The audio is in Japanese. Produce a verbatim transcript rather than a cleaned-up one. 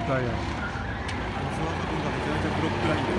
ターや。 小沢君がめちゃめちゃブロックラインで